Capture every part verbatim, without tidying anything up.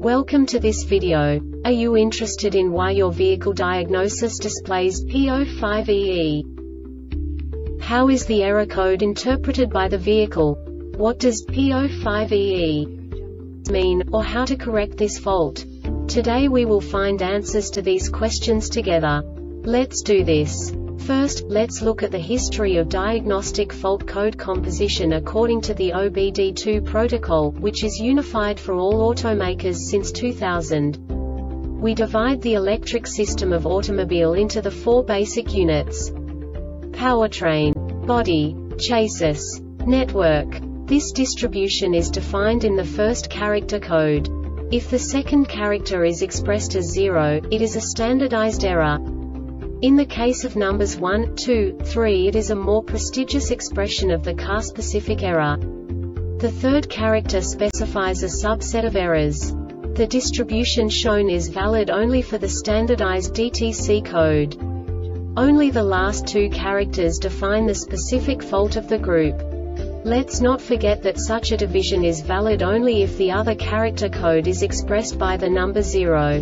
Welcome to this video. Are you interested in why your vehicle diagnosis displays P zero five E E? How is the error code interpreted by the vehicle? What does P zero five E E mean, or how to correct this fault? Today we will find answers to these questions together. Let's do this. First, let's look at the history of diagnostic fault code composition according to the O B D two protocol, which is unified for all automakers since two thousand. We divide the electric system of automobile into the four basic units: powertrain, body, chassis, network. This distribution is defined in the first character code. If the second character is expressed as zero, it is a standardized error. In the case of numbers one, two, three, it is a more prestigious expression of the car-specific error. The third character specifies a subset of errors. The distribution shown is valid only for the standardized D T C code. Only the last two characters define the specific fault of the group. Let's not forget that such a division is valid only if the other character code is expressed by the number zero.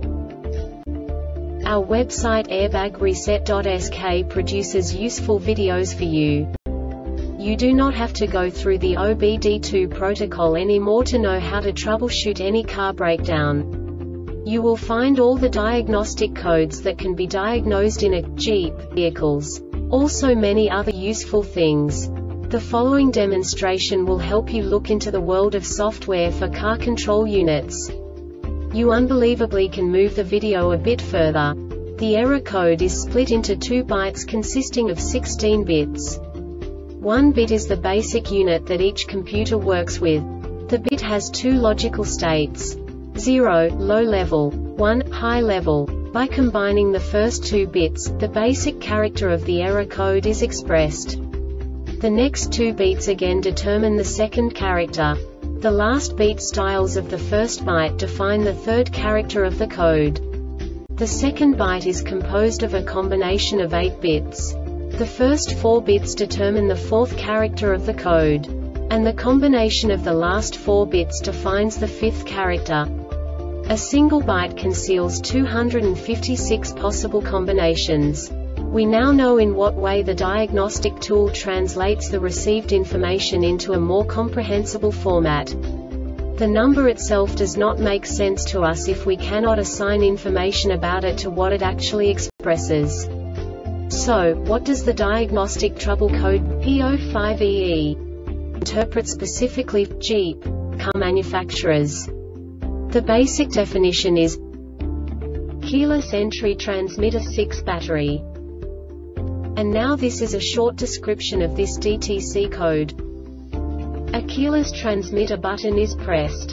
Our website airbag reset dot S K produces useful videos for you. You do not have to go through the O B D two protocol anymore to know how to troubleshoot any car breakdown. You will find all the diagnostic codes that can be diagnosed in a Jeep vehicles. Also many other useful things. The following demonstration will help you look into the world of software for car control units. You unbelievably can move the video a bit further. The error code is split into two bytes consisting of sixteen bits. One bit is the basic unit that each computer works with. The bit has two logical states: zero, low level, one, high level. By combining the first two bits, the basic character of the error code is expressed. The next two beats again determine the second character. The last beat styles of the first byte define the third character of the code. The second byte is composed of a combination of eight bits. The first four bits determine the fourth character of the code. And the combination of the last four bits defines the fifth character. A single byte conceals two hundred fifty-six possible combinations. We now know in what way the diagnostic tool translates the received information into a more comprehensible format. The number itself does not make sense to us if we cannot assign information about it to what it actually expresses. So, what does the diagnostic trouble code P zero five E E interpret specifically for Jeep car manufacturers? The basic definition is keyless entry transmitter six battery. And now this is a short description of this D T C code. A keyless transmitter button is pressed.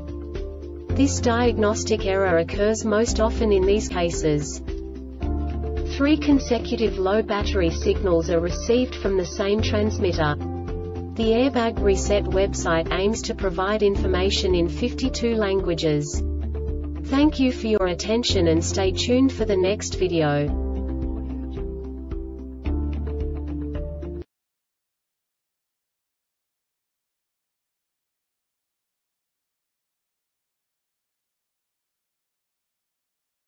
This diagnostic error occurs most often in these cases. Three consecutive low battery signals are received from the same transmitter. The Airbag Reset website aims to provide information in fifty-two languages. Thank you for your attention and stay tuned for the next video.